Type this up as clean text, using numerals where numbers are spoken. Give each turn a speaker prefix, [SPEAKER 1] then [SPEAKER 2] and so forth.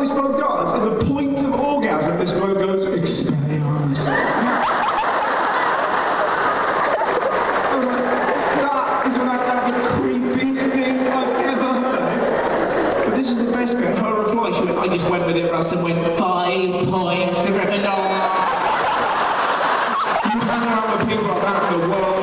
[SPEAKER 1] this bloke does? At the point of orgasm, this bloke goes, Expelliarmus. I was like, that is without doubt the creepiest thing I've ever heard. But this is the best bit. Her reply, she went, I just went with it, Russ, and went 5 points to Gryffindor. You hang out with people like that in the world.